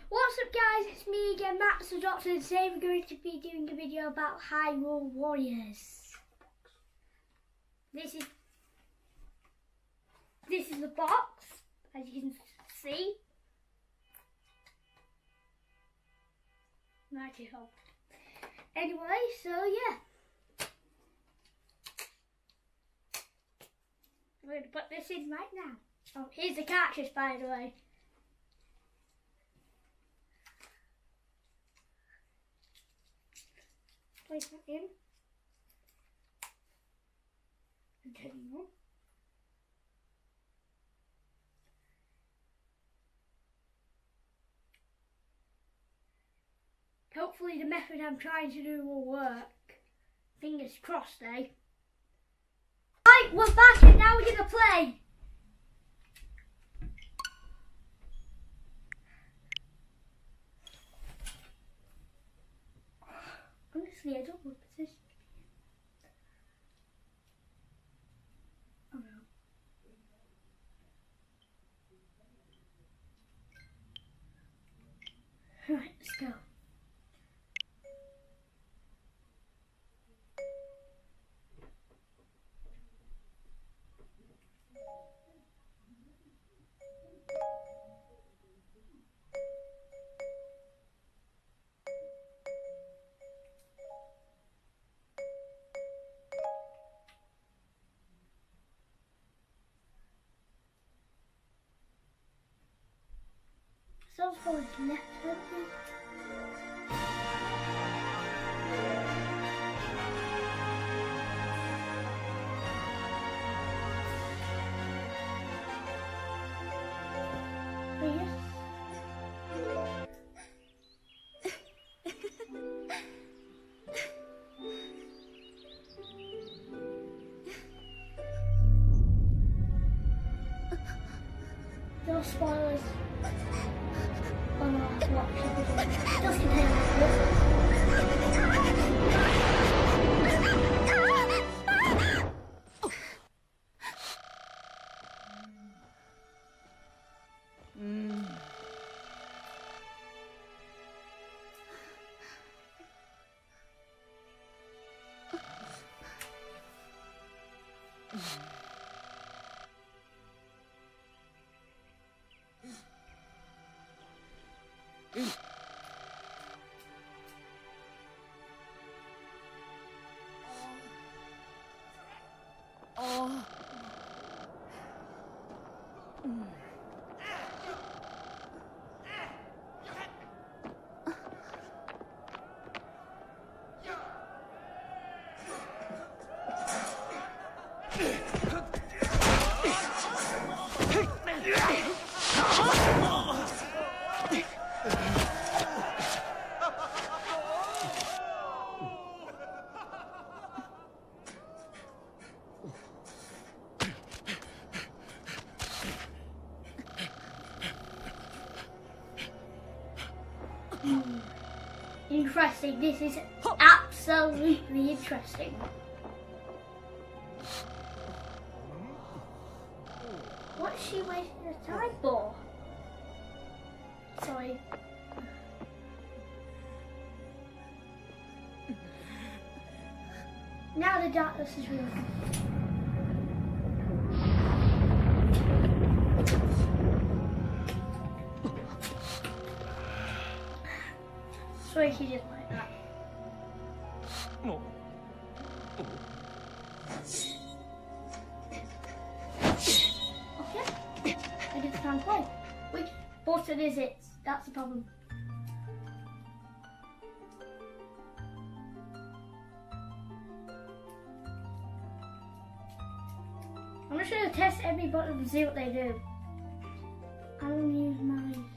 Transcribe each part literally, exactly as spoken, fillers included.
What's up guys, it's me again, Max the Doctor, and today we're going to be doing a video about Hyrule Warriors. This is this is the box, as you can see. Mighty hope. Anyway, so yeah. We're going to put this in right now. Oh, here's the cartridge, by the way. Place that in. And turn it on. Hopefully the method I'm trying to do will work. Fingers crossed, eh? Right, we're back and now we're gonna play. Honestly, I don't know what position. Oh no. Right, let's go. So for the next one, please. No spoilers. Oh no, I watched it. Just continue. Oh. Interesting, this is absolutely interesting. What's she wasting her time for? Sorry. Now the darkness is real. Sorry, she just like that. No. Okay. I just can't play. Which button is it? That's the problem. I'm just gonna test every button and see what they do. I'm gonna use mine.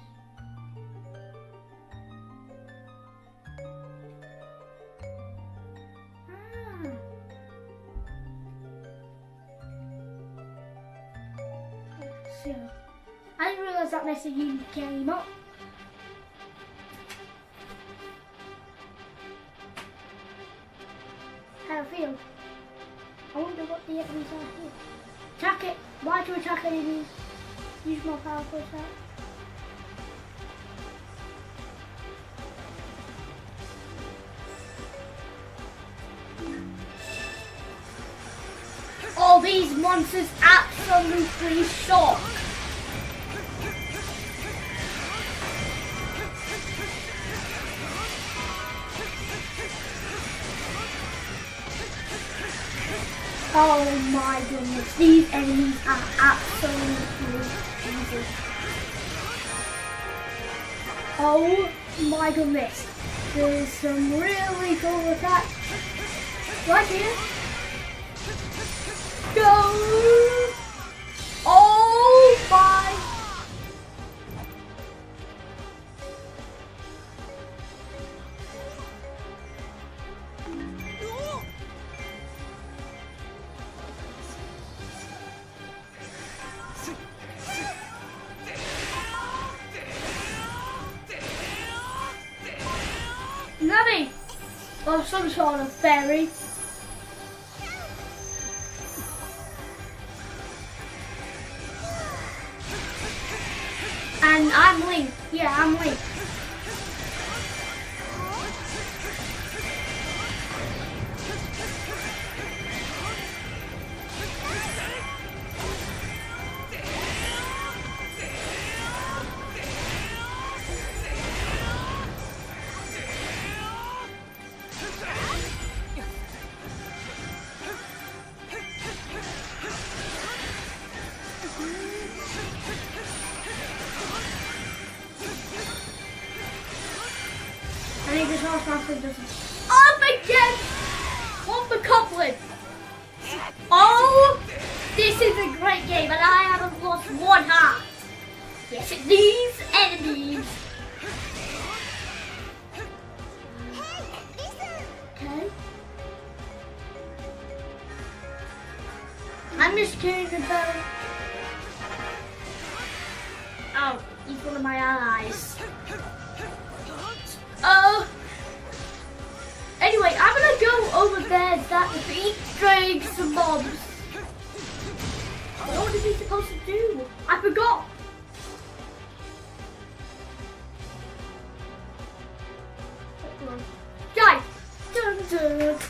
I didn't realise that message even came up. How I feel. I wonder what the enemies are here. Attack it! Why do we attack enemies? Use more powerful attack. all these monsters absolutely shock. Oh my goodness, these enemies are absolutely easy. Oh my goodness, there's some really cool attacks right here. Go! Oh my! Nothing! Or some sort of fairy. And I'm Link. Yeah, I'm Link. I need to show something doesn't. Up again! What the coupling? Oh! This is a great game and I haven't lost one heart. Yes, it needs enemies. Okay. I'm just kidding about it. Oh, he's one of my allies. Oh. Anyway, I'm gonna go over there that defeat drakes and mobs. What was he supposed to do? I forgot. Guys. Dun, dun, dun,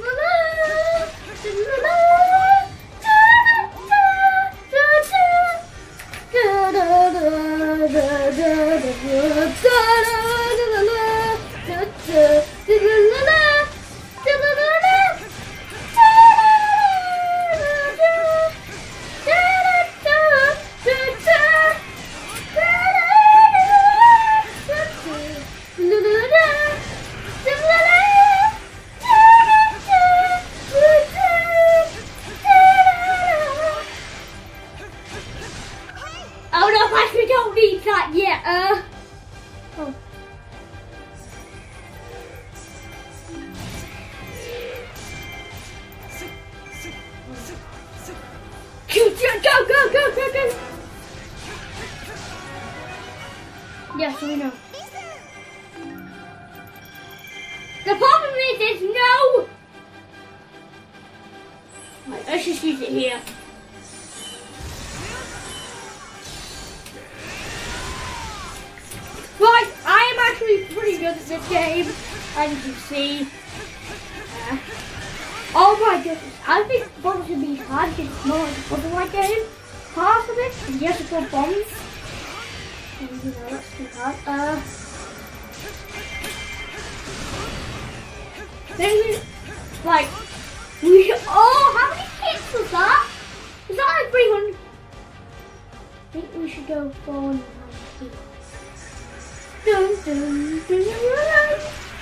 Oh no, we don't need that yet. Uh. Oh. Go, go, go, go, go! Yes, we know. The problem is there's no. Right, let's just use it here. Right, I am actually pretty good at this game, as you can see. Uh, oh my goodness, I think bombs should be hard because it's more like a puzzle like game. Half of it, and you have to throw bombs. And you know, that's too hard. Uh, maybe, like, we, oh, how many hits was that? Was that like three hundred? I think we should go for ninety. Dun, dun, dun, dun, dun,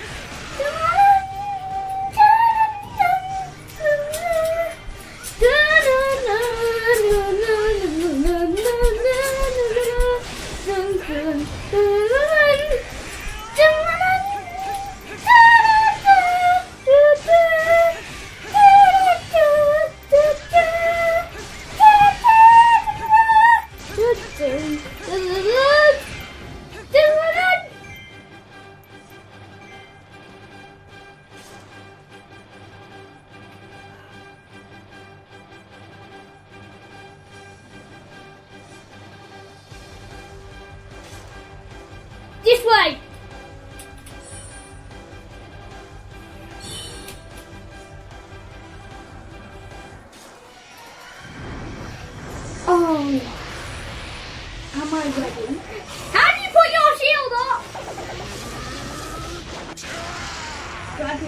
this way!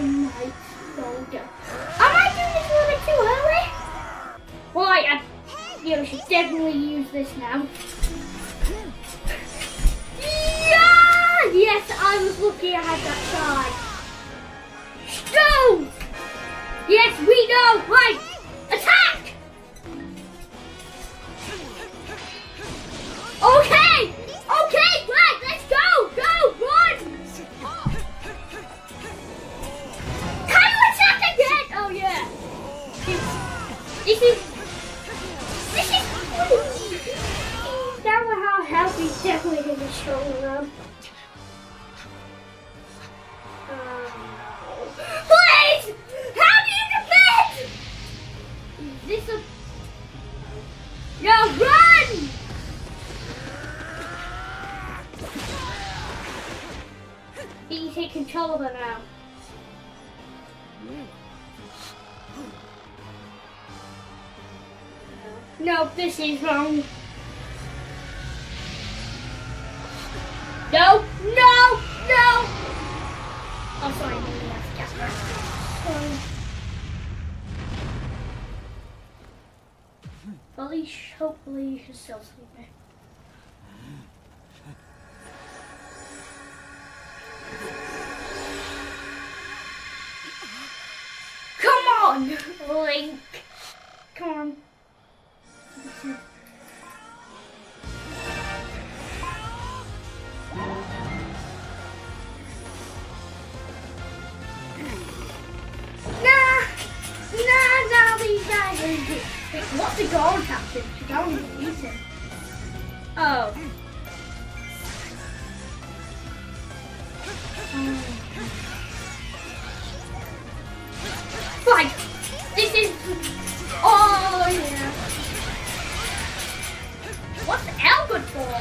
might soldier. Am I doing this a little bit too early? Right, I you know, should definitely use this now. Yeah! Yes, I was lucky I had that side. Stone! Yes, we know! Right! Attack! Okay! Okay, right, let's go! Go! Run! Can you attack again? Oh yeah. This is This is That was how healthy definitely gonna be stronger though. Um, Please! How do you defend? Is this a No, run! You take control of her now. No, this is wrong. No, no, no! Oh, sorry, maybe that's Jasper. Sorry. Hopefully, hopefully you can still see me. Come on, Link. Come on. Nah, nah, nah, these guys are good. Wait, what's the goal captain? The goal is eaten. Oh. oh. Right, this is. Oh yeah. What's L good for?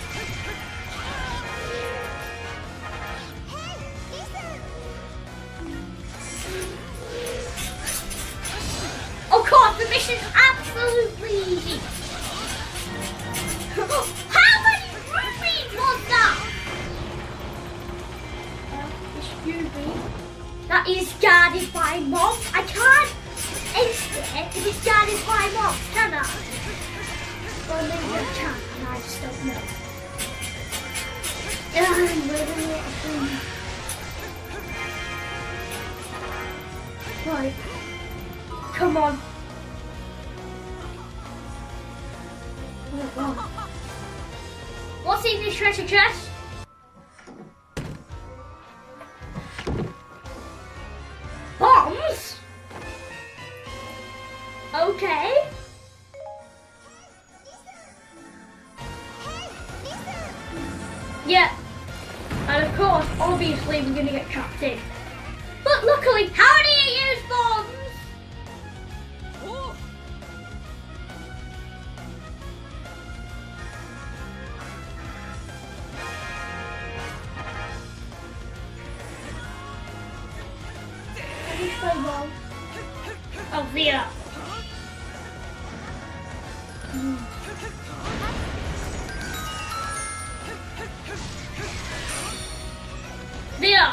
Of course, the mission's absolutely easy. How many rupees was that? Uh, excuse me. That is guarded by mobs. I can't ace it if it's guarded by mobs, can I? Well, maybe I can, and I just don't know. Yeah, I'm living it. Right. Come on. Oh, God. What's in this treasure chest? Bombs? Okay. Yeah. And of course, obviously, we're going to get trapped in. But luckily, how do you use bombs? Oh, Via. Mm. Via.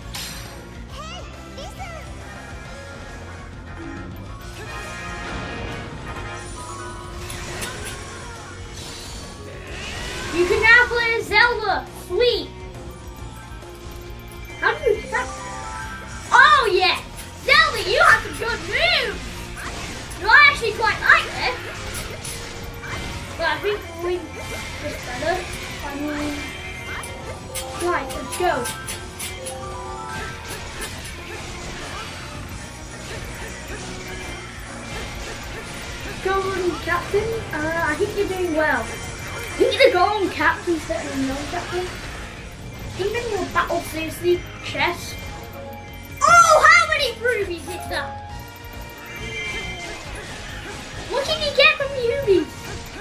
You can now play as Zelda. Sweet. How do you do that? Oh yeah. Zelda, you have some good moves! No, I actually quite like this. But I think we this better. I mean, right, let's go. Golden Captain, uh, I think you're doing well. You're the Golden Captain instead of the non-captain. Even your Battle Seriously chest. Oh, how many rubies is that? What can you get from the rubies?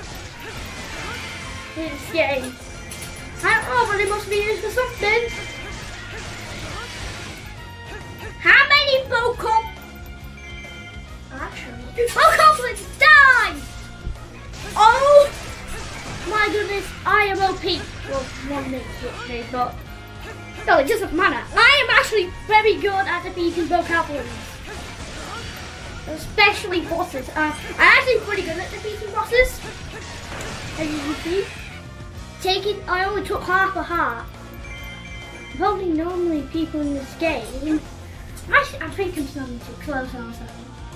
This game. I don't know, but it must be used for something. How many Bocop? Actually, Bocoplins die! Oh my goodness, I am O P. Well, one minute hit me, but No, it doesn't matter. I am actually very good at defeating vocabularies. Especially bosses. Uh, I'm actually pretty good at defeating bosses. As you can see. Taking, I only took half a heart. Probably normally people in this game. Actually, I think I'm starting too close on something.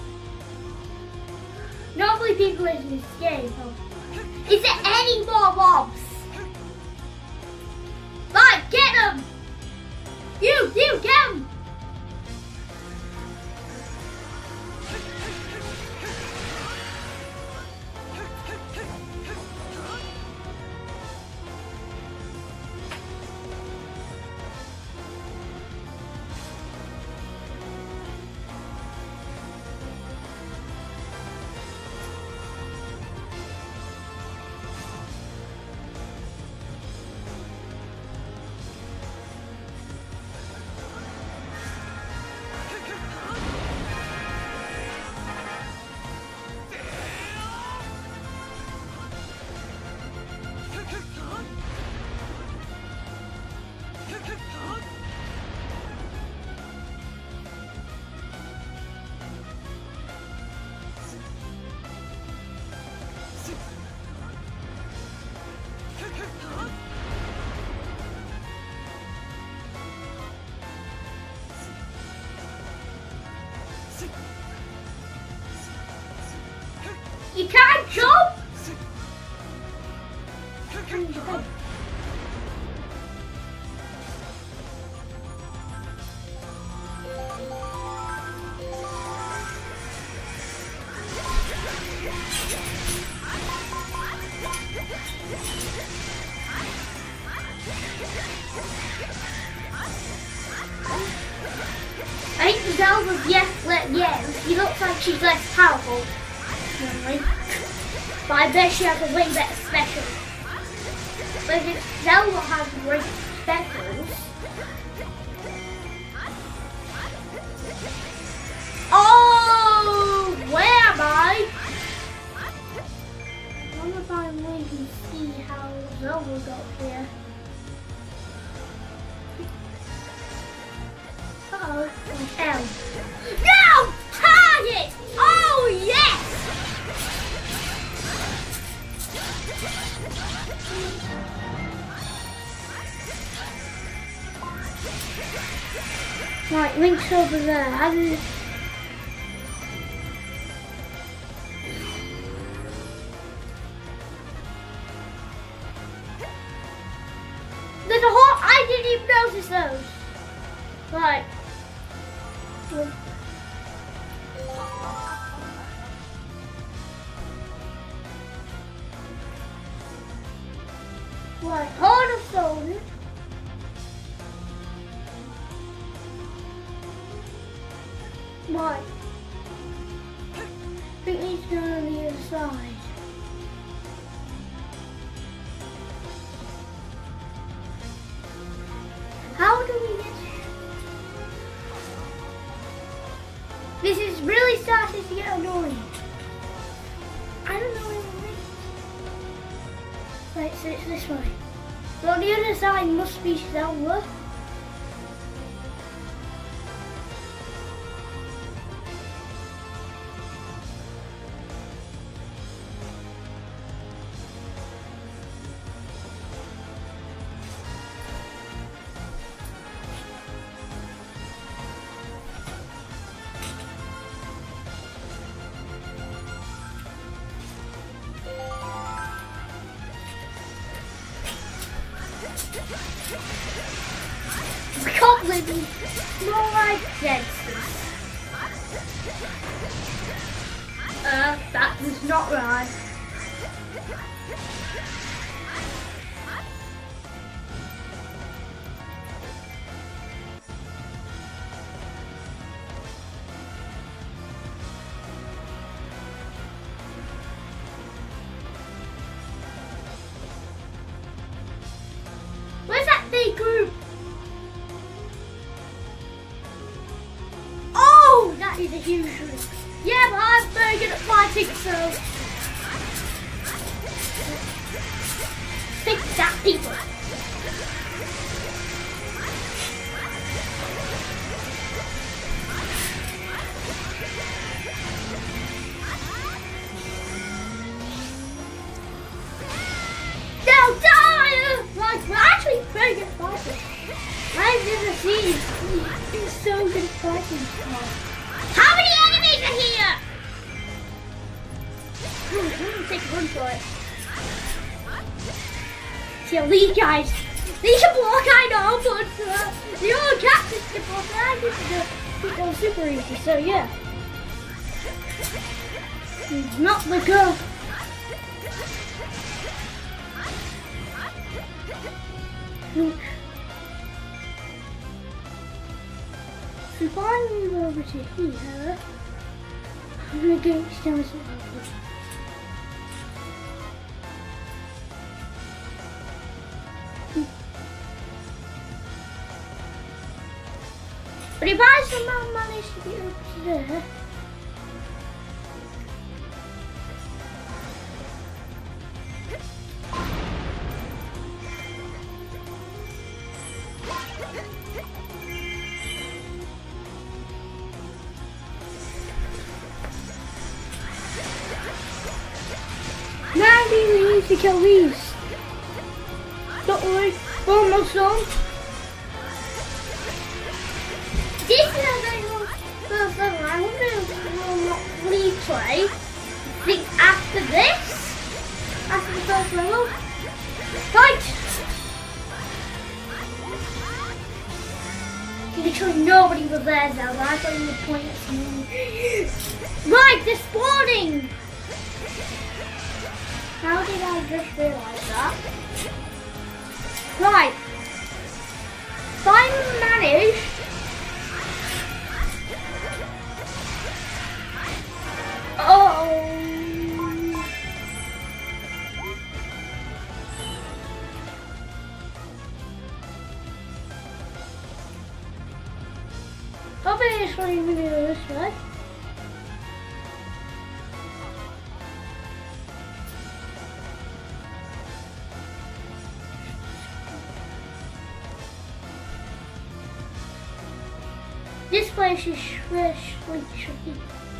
Normally people in this game. Oh. Is there any more mobs? Right, get them! You, you, get them! You can't jump! I think Zelda's yes, yes. She looks like she's less powerful. But I bet she has a way better special. But if Zelda has great specials. Oh, where am I? I wonder if I'm going to see how Zelda got here. Uh oh, L. No! Target! Oh, yes! Right, Link's over there. How do you... There's a whole... I didn't even notice those. Right. Right, hold of stone. Right. I think he's going on the other side. How do we get... This is really starting to get annoying. I don't know where it is. Right, so it's this way. But on the other side must be Zelda. I can't believe it's more like Genesis. Uh, that was not right. Where's that big group? Oh, that is a huge group. Yeah, but I'm very good at fighting, so... Take that, people. see, he's so good at fighting. How many enemies are here? I'm gonna take a run for it. See, these guys, they can block, I know, but uh, the old captains can block, and I get to keep them super easy, so yeah. He's not the girl. So finally we're over to here. I'm gonna go down some. But if I somehow manage to get over to there. Now we need to kill these. Don't worry, we're almost done. This is a very long first level. I wonder if we'll replay. I think after this, after the first level. Fight! Literally nobody was there now, but I thought you would point at someone. Right, they're spawning! How did I just realise that? Right. If I manage Oh Obviously we do this way. This place is really tricky.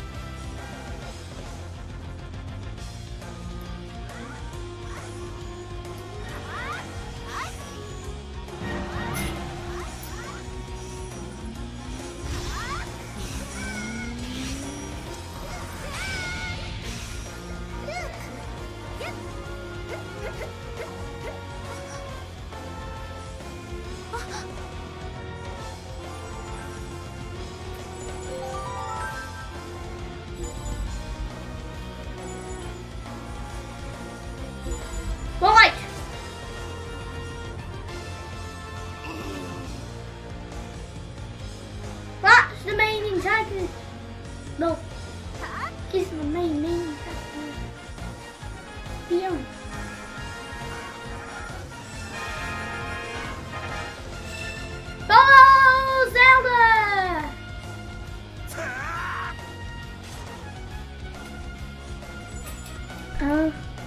Right. That's the main antagonist. No. He's the main main antagonist. Beyond. Oh, Zelda! Uh.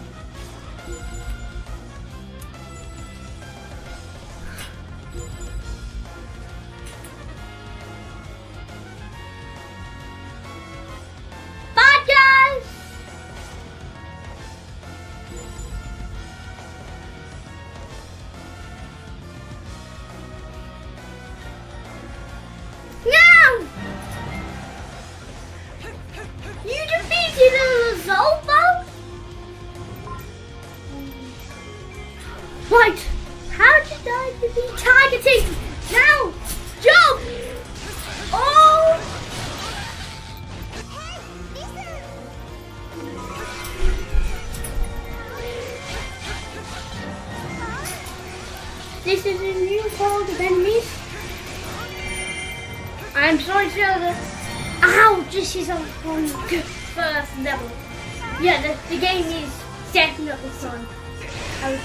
Right, how did I defeat targeting? Now, jump! Oh! This is a new world of enemies. I'm sorry to tell you. Ouch, this is a fun first level. Yeah, the, the game is definitely fun. I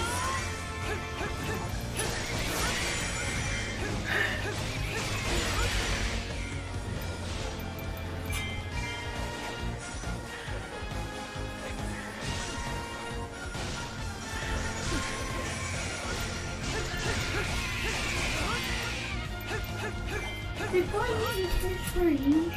Before you use this range,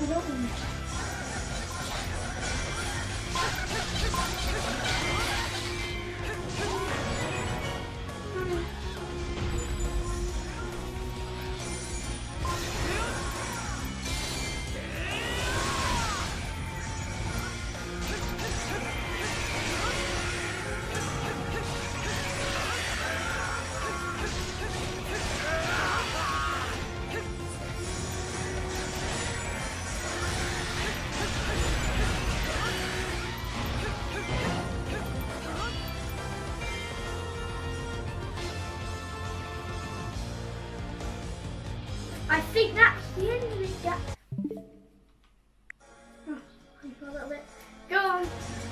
alone. I think that's the end of it, yeah. Oh, a little bit. Go on.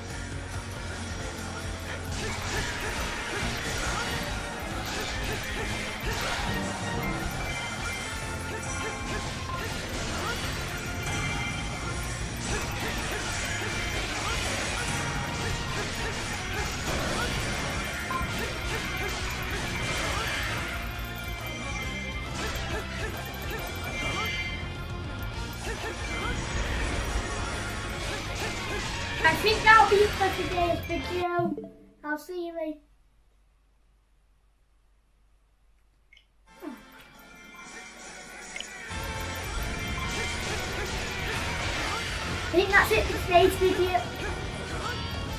I think that'll be for today's video. I'll see you later. I think that's it for today's video.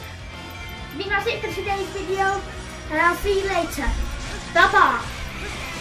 I think that's it for today's video, and I'll see you later. Bye bye.